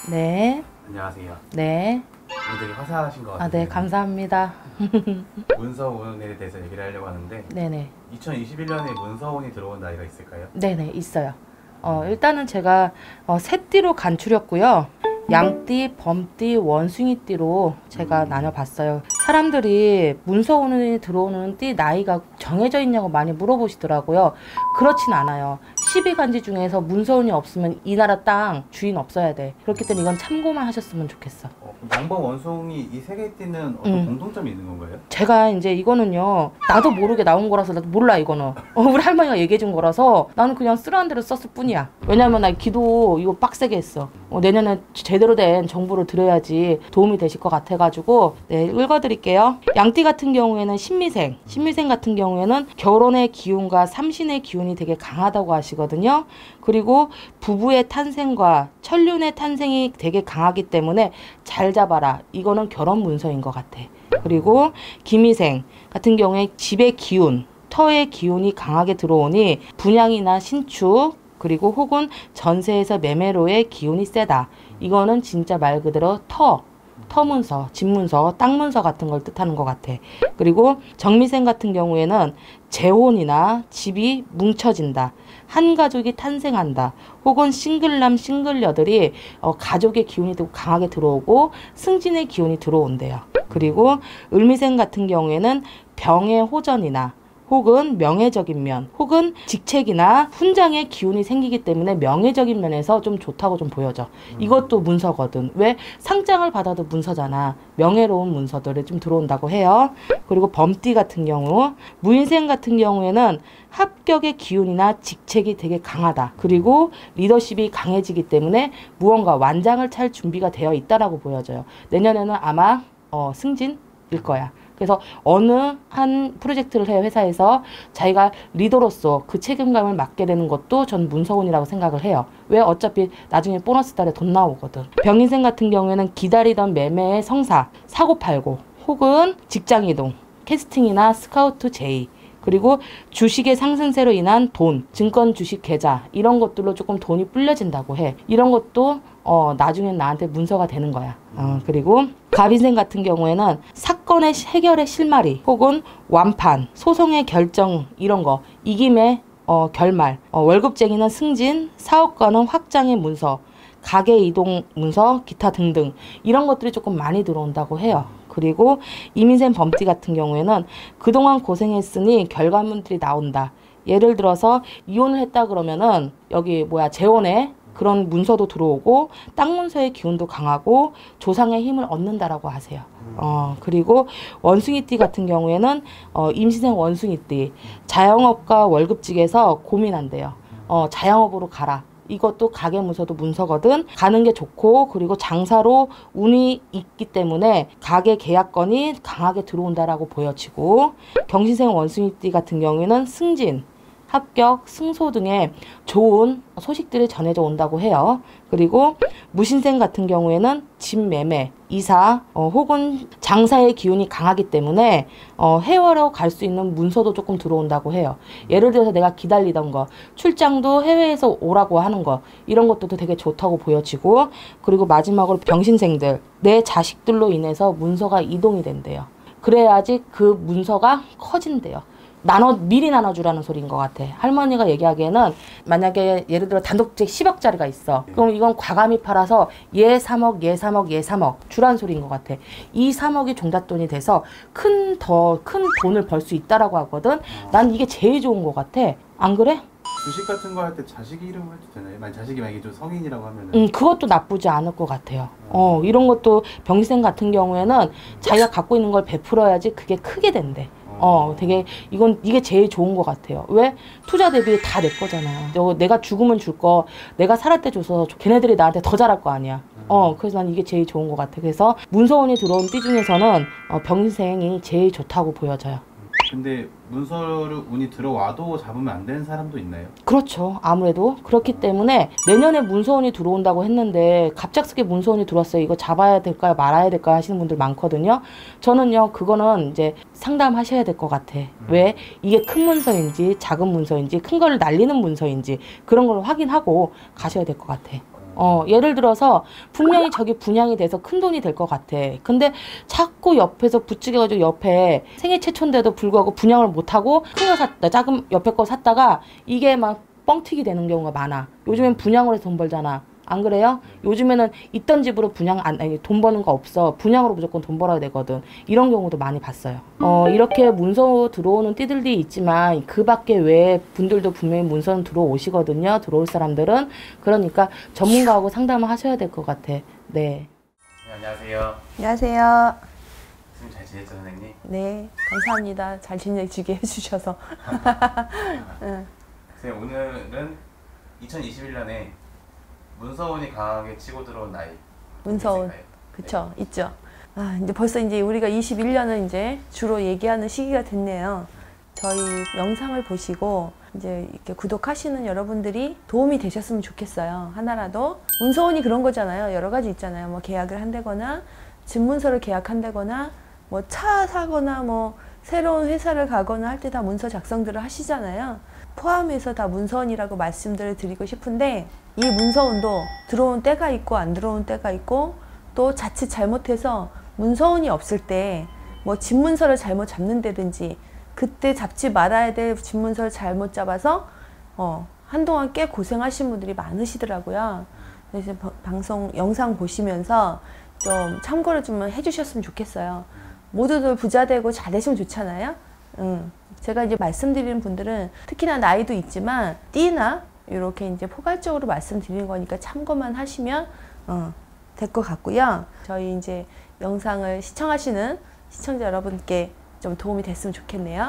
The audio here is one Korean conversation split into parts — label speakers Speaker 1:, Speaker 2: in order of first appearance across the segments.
Speaker 1: 네.
Speaker 2: 안녕하세요.
Speaker 1: 네.
Speaker 2: 오늘 되게 화사하신 것 같아요.
Speaker 1: 네, 감사합니다.
Speaker 2: 문서운에 대해서 얘기를 하려고 하는데
Speaker 1: 네네.
Speaker 2: 2021년에 문서운이 들어온 나이가 있을까요?
Speaker 1: 네네, 있어요. 일단은 제가 새띠로 간추렸고요. 양띠, 범띠, 원숭이띠로 제가 나눠봤어요. 사람들이 문서운이 들어오는 띠 나이가 정해져 있냐고 많이 물어보시더라고요. 그렇진 않아요. 12간지 중에서 문서운이 없으면 이 나라 땅 주인 없어야 돼. 그렇기 때문에 이건 참고만 하셨으면 좋겠어.
Speaker 2: 양봉, 원숭이 이 세 개 띠는 어떤 공통점이 있는 건가요?
Speaker 1: 제가 이제 이거는요, 나도 모르게 나온 거라서 나도 몰라. 이거는 우리 할머니가 얘기해 준 거라서 나는 그냥 쓰라는 대로 썼을 뿐이야. 왜냐면 나 기도 이거 빡세게 했어. 내년에 제대로 된 정보를 드려야지 도움이 되실 것 같아가지고 네, 읽어드릴게요. 양띠 같은 경우에는 신미생 같은 경우에는 결혼의 기운과 삼신의 기운이 되게 강하다고 하시거든요. 그리고 부부의 탄생과 천륜의 탄생이 되게 강하기 때문에 잘 잡아라. 이거는 결혼 문서인 것 같아. 그리고 기미생 같은 경우에 집의 기운, 터의 기운이 강하게 들어오니 분양이나 신축 그리고 혹은 전세에서 매매로의 기운이 세다. 이거는 진짜 말 그대로 터문서, 집문서, 땅문서 같은 걸 뜻하는 것 같아. 그리고 정미생 같은 경우에는 재혼이나 집이 뭉쳐진다. 한 가족이 탄생한다. 혹은 싱글남, 싱글녀들이 가족의 기운이 강하게 들어오고 승진의 기운이 들어온대요. 그리고 을미생 같은 경우에는 병의 호전이나 혹은 명예적인 면, 혹은 직책이나 훈장의 기운이 생기기 때문에 명예적인 면에서 좀 좋다고 좀 보여져. 이것도 문서거든. 왜? 상장을 받아도 문서잖아. 명예로운 문서들이 좀 들어온다고 해요. 그리고 범띠 같은 경우, 무인생 같은 경우에는 합격의 기운이나 직책이 되게 강하다. 그리고 리더십이 강해지기 때문에 무언가 완장을 찰 준비가 되어 있다라고 보여져요. 내년에는 아마 승진일 거야. 그래서 어느 한 프로젝트를 해 회사에서 자기가 리더로서 그 책임감을 맡게 되는 것도 전 문서운이라고 생각을 해요. 왜? 어차피 나중에 보너스 달에 돈 나오거든. 병인생 같은 경우에는 기다리던 매매의 성사, 사고팔고 혹은 직장이동, 캐스팅이나 스카우트 제의 그리고 주식의 상승세로 인한 돈, 증권 주식 계좌 이런 것들로 조금 돈이 불려진다고 해. 이런 것도 나중엔 나한테 문서가 되는 거야. 그리고 갑인생 같은 경우에는 사건의 해결의 실마리 혹은 완판, 소송의 결정 이런 거, 이김의 결말, 월급쟁이는 승진, 사업가는 확장의 문서, 가게 이동 문서, 기타 등등 이런 것들이 조금 많이 들어온다고 해요. 그리고 이민생 범띠 같은 경우에는 그동안 고생했으니 결과물들이 나온다. 예를 들어서 이혼을 했다 그러면은 여기 재혼에 그런 문서도 들어오고 땅 문서의 기운도 강하고 조상의 힘을 얻는다라고 하세요. 그리고 원숭이띠 같은 경우에는 임시생 원숭이띠 자영업과 월급직에서 고민한대요. 자영업으로 가라. 이것도 가게 문서도 문서거든. 가는 게 좋고 그리고 장사로 운이 있기 때문에 가게 계약건이 강하게 들어온다라고 보여지고 경신생 원숭이띠 같은 경우에는 승진, 합격, 승소 등의 좋은 소식들이 전해져 온다고 해요. 그리고 무신생 같은 경우에는 집 매매, 이사 혹은 장사의 기운이 강하기 때문에 해외로 갈 수 있는 문서도 조금 들어온다고 해요. 예를 들어서 내가 기다리던 거, 출장도 해외에서 오라고 하는 거 이런 것들도 되게 좋다고 보여지고 그리고 마지막으로 병신생들, 내 자식들로 인해서 문서가 이동이 된대요. 그래야지 그 문서가 커진대요. 미리 나눠주라는 소리인 것 같아. 할머니가 얘기하기에는 만약에 예를 들어 단독주택 10억짜리가 있어. 그럼 이건 과감히 팔아서 얘 3억, 얘 3억, 얘 3억 주라는 소리인 것 같아. 이 3억이 종잣돈이 돼서 더 큰 돈을 벌 수 있다라고 하거든. 난 이게 제일 좋은 것 같아. 안 그래?
Speaker 2: 주식 같은 거 할 때 자식 이름을 해도 되나요? 자식이 만약에 좀 성인이라고 하면은
Speaker 1: 그것도 나쁘지 않을 것 같아요. 이런 것도 병생 같은 경우에는 자기가 갖고 있는 걸 베풀어야지 그게 크게 된대. 되게 이게 제일 좋은 것 같아요. 왜? 투자 대비 다 내 거잖아. 내가 죽으면 줄 거 내가 살할 때 줘서 걔네들이 나한테 더 잘할 거 아니야. 그래서 난 이게 제일 좋은 것 같아. 그래서 문서운이 들어온 띠 중에서는 병신생이 제일 좋다고 보여져요.
Speaker 2: 근데 문서를 운이 들어와도 잡으면 안 되는 사람도 있나요?
Speaker 1: 그렇죠. 아무래도 그렇기 때문에 내년에 문서운이 들어온다고 했는데 갑작스럽게 문서운이 들어왔어요. 이거 잡아야 될까요? 말아야 될까요? 하시는 분들 많거든요. 저는요. 그거는 이제 상담하셔야 될 것 같아. 왜? 이게 큰 문서인지 작은 문서인지 큰 걸 날리는 문서인지 그런 걸 확인하고 가셔야 될 것 같아. 예를 들어서 분명히 저게 분양이 돼서 큰 돈이 될 것 같아. 근데 자꾸 옆에서 부추겨가지고 옆에 생애 최초인데도 불구하고 분양을 못하고 큰 거 샀다. 작은 옆에 거 샀다가 이게 막 뻥튀기 되는 경우가 많아. 요즘엔 분양으로 해서 돈 벌잖아. 안 그래요? 요즘에는 있던 집으로 아니, 돈 버는 거 없어. 분양으로 무조건 돈 벌어야 되거든. 이런 경우도 많이 봤어요. 이렇게 문서 들어오는 띠들이 있지만 그 밖에 외에 분들도 분명히 문서는 들어오시거든요. 들어올 사람들은. 그러니까 전문가하고 상담을 하셔야 될 것 같아. 네.
Speaker 2: 네, 안녕하세요.
Speaker 3: 안녕하세요.
Speaker 2: 선생님 잘 지냈죠, 선생님?
Speaker 3: 네, 감사합니다. 잘 지내주게 해주셔서.
Speaker 2: 선생님, 오늘은 2021년에 문서운이 강하게 치고 들어온 나이.
Speaker 3: 문서운, 그쵸, 네. 있죠. 이제 벌써 이제 우리가 21년은 이제 주로 얘기하는 시기가 됐네요. 저희 영상을 보시고 이제 이렇게 구독하시는 여러분들이 도움이 되셨으면 좋겠어요. 하나라도. 문서운이 그런 거잖아요. 여러 가지 있잖아요. 뭐 계약을 한다거나, 집문서를 계약한다거나, 뭐 차 사거나, 뭐 새로운 회사를 가거나 할 때 다 문서 작성들을 하시잖아요. 포함해서 다 문서운이라고 말씀들을 드리고 싶은데, 이 문서운도 들어온 때가 있고 안 들어온 때가 있고, 또 자칫 잘못해서 문서운이 없을 때 뭐 집문서를 잘못 잡는다든지, 그때 잡지 말아야 될 집문서를 잘못 잡아서 한동안 꽤 고생하신 분들이 많으시더라고요. 그래서 방송 영상 보시면서 좀 참고를 좀 해주셨으면 좋겠어요. 모두들 부자 되고 잘 되시면 좋잖아요. 제가 이제 말씀드리는 분들은 특히나 나이도 있지만 띠나 이렇게 이제 포괄적으로 말씀드리는 거니까 참고만 하시면 될 것 같고요. 저희 이제 영상을 시청하시는 시청자 여러분께 좀 도움이 됐으면 좋겠네요.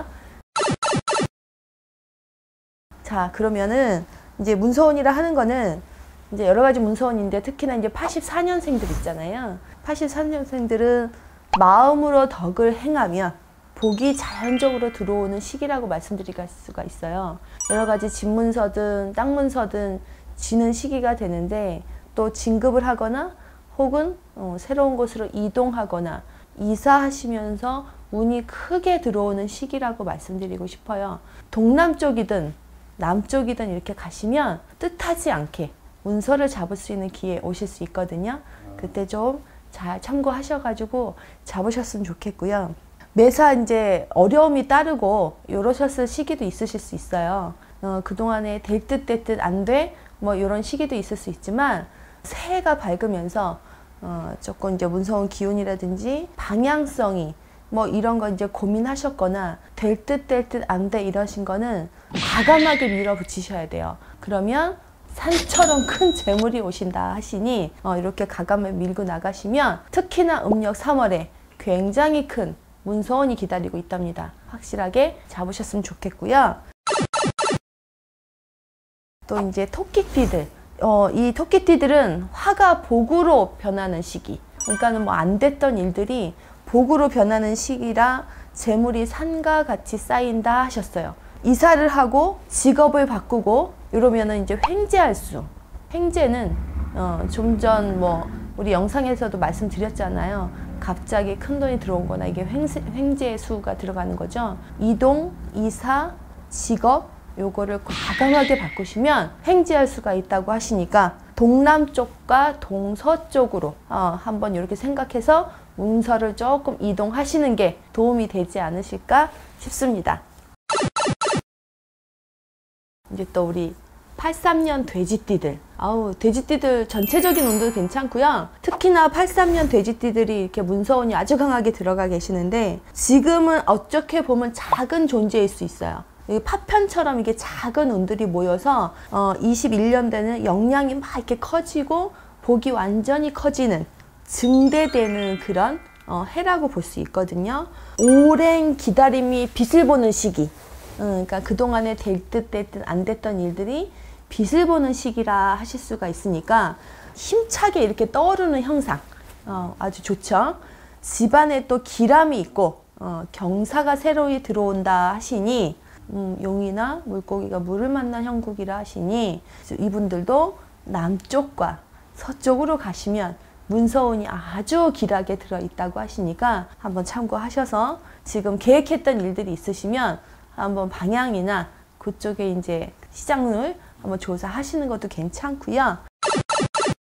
Speaker 3: 자, 그러면은 이제 문서운이라 하는 거는 이제 여러 가지 문서운인데 특히나 이제 84년생들 있잖아요. 84년생들은 마음으로 덕을 행하면 복이 자연적으로 들어오는 시기라고 말씀드릴 수가 있어요. 여러 가지 집문서든 땅문서든 지는 시기가 되는데, 또 진급을 하거나 혹은 새로운 곳으로 이동하거나 이사하시면서 운이 크게 들어오는 시기라고 말씀드리고 싶어요. 동남쪽이든 남쪽이든 이렇게 가시면 뜻하지 않게 문서를 잡을 수 있는 기회 오실 수 있거든요. 그때 좀 잘 참고하셔가지고 잡으셨으면 좋겠고요. 매사 이제 어려움이 따르고 이러셨을 시기도 있으실 수 있어요. 그동안에 될 듯 될 듯 안 돼 뭐 이런 시기도 있을 수 있지만, 새해가 밝으면서 조금 이제 문서운 기운이라든지 방향성이 뭐 이런 거 이제 고민하셨거나 될 듯 될 듯 안 돼 이러신 거는 과감하게 밀어붙이셔야 돼요. 그러면 산처럼 큰 재물이 오신다 하시니 이렇게 과감하게 밀고 나가시면 특히나 음력 3월에 굉장히 큰 문서운이 기다리고 있답니다. 확실하게 잡으셨으면 좋겠고요. 또 이제 토끼띠들, 이 토끼띠들은 화가 복으로 변하는 시기, 그러니까는 뭐 안 됐던 일들이 복으로 변하는 시기라 재물이 산과 같이 쌓인다 하셨어요. 이사를 하고 직업을 바꾸고 이러면은 이제 횡재할 수. 횡재는 좀 전 뭐 우리 영상에서도 말씀드렸잖아요. 갑자기 큰 돈이 들어온 거나 이게 횡재의 수가 들어가는 거죠. 이동, 이사, 직업 요거를 과감하게 바꾸시면 횡재할 수가 있다고 하시니까 동남쪽과 동서쪽으로 한번 이렇게 생각해서 문서를 조금 이동하시는 게 도움이 되지 않으실까 싶습니다. 이제 또 우리 83년 돼지띠들, 돼지띠들 전체적인 운도 괜찮고요. 특히나 83년 돼지띠들이 이렇게 문서운이 아주 강하게 들어가 계시는데, 지금은 어떻게 보면 작은 존재일 수 있어요. 파편처럼 이게 작은 운들이 모여서 21년대는 영향이 막 이렇게 커지고 복이 완전히 커지는, 증대되는 그런 해라고 볼 수 있거든요. 오랜 기다림이 빛을 보는 시기, 그러니까 그동안에 될 듯 될 듯 안 됐던 일들이 빛을 보는 시기라 하실 수가 있으니까 힘차게 이렇게 떠오르는 형상 아주 좋죠. 집안에 또 기람이 있고 경사가 새로이 들어온다 하시니, 용이나 물고기가 물을 만난 형국이라 하시니 이분들도 남쪽과 서쪽으로 가시면 문서운이 아주 길하게 들어있다고 하시니까 한번 참고하셔서 지금 계획했던 일들이 있으시면 한번 방향이나 그쪽에 이제 시장을 한번 조사하시는 것도 괜찮고요.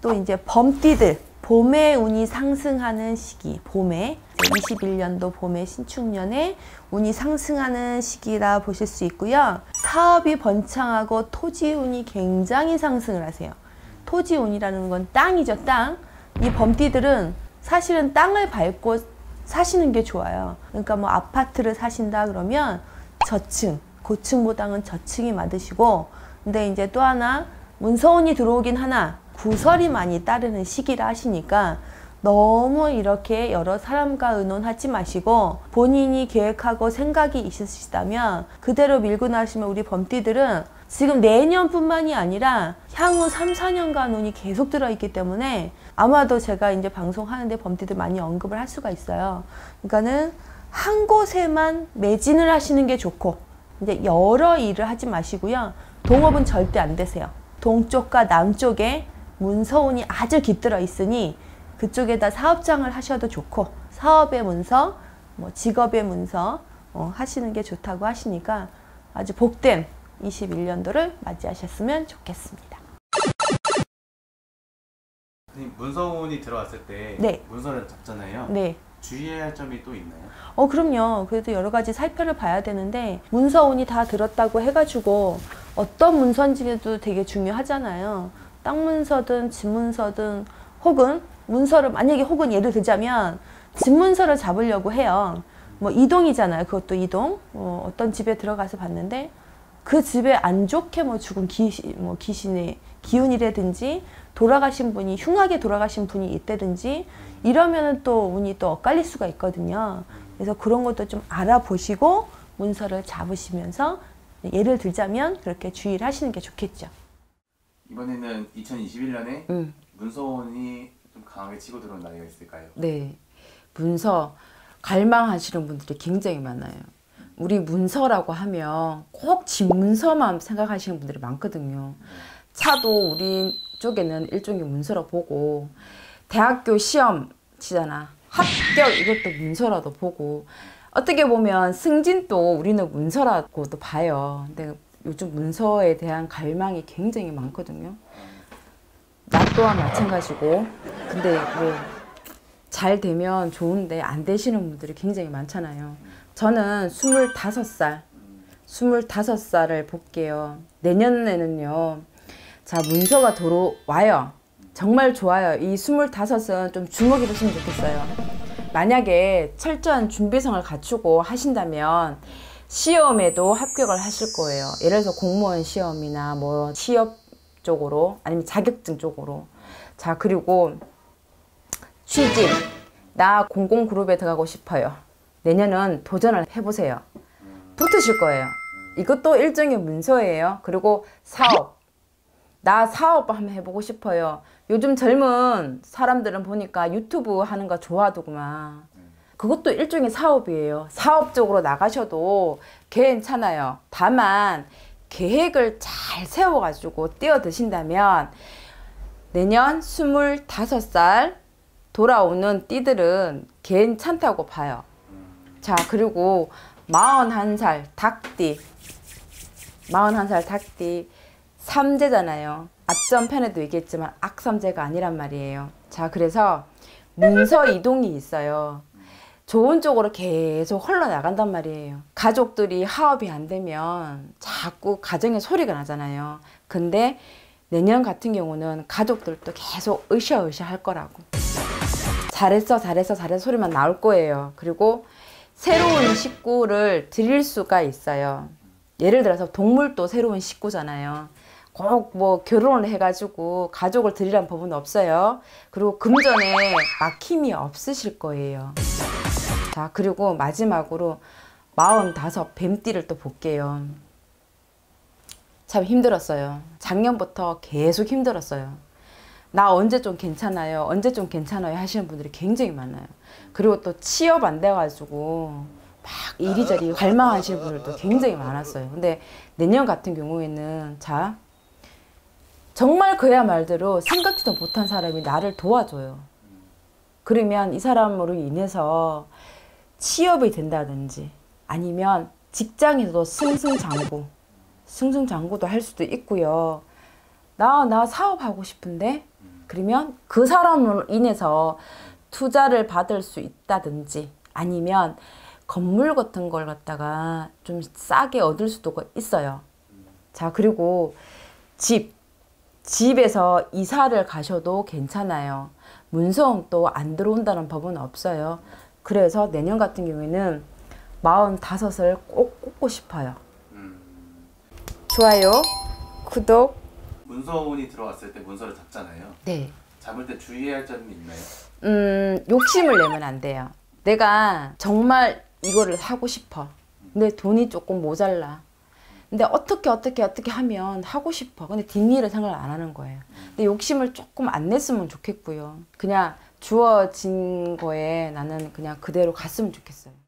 Speaker 3: 또 이제 범띠들 봄에 운이 상승하는 시기, 봄에 21년도 봄에 신축년에 운이 상승하는 시기라 보실 수 있고요. 사업이 번창하고 토지 운이 굉장히 상승을 하세요. 토지 운이라는 건 땅이죠, 땅. 이 범띠들은 사실은 땅을 밟고 사시는 게 좋아요. 그러니까 뭐 아파트를 사신다 그러면 저층, 고층보다는 저층이 맞으시고, 근데 이제 또 하나 문서운이 들어오긴 하나 구설이 많이 따르는 시기라 하시니까 너무 이렇게 여러 사람과 의논하지 마시고 본인이 계획하고 생각이 있으시다면 그대로 밀고 나시면 우리 범띠들은 지금 내년뿐만이 아니라 향후 3, 4년간 운이 계속 들어있기 때문에 아마도 제가 이제 방송하는데 범띠들 많이 언급을 할 수가 있어요. 그러니까는 한 곳에만 매진을 하시는 게 좋고 이제 여러 일을 하지 마시고요. 동업은 절대 안 되세요. 동쪽과 남쪽에 문서운이 아주 깃들어 있으니 그쪽에다 사업장을 하셔도 좋고 사업의 문서, 뭐 직업의 문서 하시는 게 좋다고 하시니까 아주 복된 21년도를 맞이하셨으면 좋겠습니다.
Speaker 2: 선생님, 문서운이 들어왔을 때
Speaker 3: 네.
Speaker 2: 문서를 잡잖아요.
Speaker 3: 네.
Speaker 2: 주의해야 할 점이 또 있나요?
Speaker 3: 그럼요. 그래도 여러 가지 살펴를 봐야 되는데 문서운이 다 들었다고 해가지고 어떤 문서인지도 되게 중요하잖아요. 땅 문서든 집 문서든 혹은 문서를 만약에 혹은 예를 들자면 집 문서를 잡으려고 해요. 뭐 이동이잖아요. 그것도 이동. 어떤 집에 들어가서 봤는데 그 집에 안 좋게 뭐 죽은 귀신의 기운이라든지 돌아가신 분이 흉하게 돌아가신 분이 있다든지 이러면은 또 운이 또 엇갈릴 수가 있거든요. 그래서 그런 것도 좀 알아보시고 문서를 잡으시면서 예를 들자면 그렇게 주의를 하시는 게 좋겠죠.
Speaker 2: 이번에는 2021년에 문서운이 좀 강하게 치고 들어온 나이가 있을까요?
Speaker 4: 네. 문서 갈망하시는 분들이 굉장히 많아요. 우리 문서라고 하면 꼭 집 문서만 생각하시는 분들이 많거든요. 차도 우리 쪽에는 일종의 문서라 보고 대학교 시험 치잖아. 합격 이것도 문서라도 보고 어떻게 보면 승진도 우리는 문서라고도 봐요. 근데 요즘 문서에 대한 갈망이 굉장히 많거든요. 나 또한 마찬가지고 근데 뭐 잘 되면 좋은데 안 되시는 분들이 굉장히 많잖아요. 저는 25살을 볼게요. 내년에는요. 자, 문서가 들어와요. 정말 좋아요. 이 25은 좀 주목해 보시면 좋겠어요. 만약에 철저한 준비성을 갖추고 하신다면 시험에도 합격을 하실 거예요. 예를 들어서 공무원 시험이나 뭐 취업 쪽으로 아니면 자격증 쪽으로. 자, 그리고 취직. 나 공공그룹에 들어가고 싶어요. 내년은 도전을 해보세요. 붙으실 거예요. 이것도 일종의 문서예요. 그리고 사업. 나 사업 한번 해보고 싶어요. 요즘 젊은 사람들은 보니까 유튜브 하는 거 좋아하더구만. 그것도 일종의 사업이에요. 사업 쪽으로 나가셔도 괜찮아요. 다만 계획을 잘 세워가지고 뛰어드신다면 내년 25살 돌아오는 띠들은 괜찮다고 봐요. 자, 그리고 41살 닭띠 41살 닭띠 삼재잖아요. 앞전 편에도 얘기했지만 악삼재가 아니란 말이에요. 자, 그래서 문서 이동이 있어요. 좋은 쪽으로 계속 흘러나간단 말이에요. 가족들이 화합이 안 되면 자꾸 가정에 소리가 나잖아요. 근데 내년 같은 경우는 가족들도 계속 으쌰으쌰 할 거라고. 잘했어 소리만 나올 거예요. 그리고 새로운 식구를 드릴 수가 있어요. 예를 들어서 동물도 새로운 식구잖아요. 꼭 뭐 결혼을 해가지고 가족을 드리라는 법은 없어요. 그리고 금전에 막힘이 없으실 거예요. 자, 그리고 마지막으로 45 뱀띠를 또 볼게요. 참 힘들었어요. 작년부터 계속 힘들었어요. 나 언제 좀 괜찮아요? 언제 좀 괜찮아요? 하시는 분들이 굉장히 많아요. 그리고 또 취업 안 돼가지고 막 이리저리 갈망하시는 분들도 굉장히 많았어요. 근데 내년 같은 경우에는 자, 정말 그야 말대로 생각지도 못한 사람이 나를 도와줘요. 그러면 이 사람으로 인해서 취업이 된다든지 아니면 직장에서도 승승장구도 할 수도 있고요. 나 사업하고 싶은데 그러면 그 사람으로 인해서 투자를 받을 수 있다든지 아니면 건물 같은 걸 갖다가 좀 싸게 얻을 수도 있어요. 자, 그리고 집에서 이사를 가셔도 괜찮아요. 문서원도 안 들어온다는 법은 없어요. 그래서 내년 같은 경우에는 45을 꼭 꽂고 싶어요. 좋아요, 구독.
Speaker 2: 문서운이 들어왔을 때 문서를 잡잖아요.
Speaker 4: 네.
Speaker 2: 잡을 때 주의해야 할 점이 있나요?
Speaker 4: 욕심을 내면 안 돼요. 내가 정말 이거를 하고 싶어. 근데 돈이 조금 모자라. 근데 어떻게 하면 하고 싶어. 근데 뒷일을 생각을 안 하는 거예요. 근데 욕심을 조금 안 냈으면 좋겠고요. 그냥 주어진 거에 나는 그냥 그대로 갔으면 좋겠어요.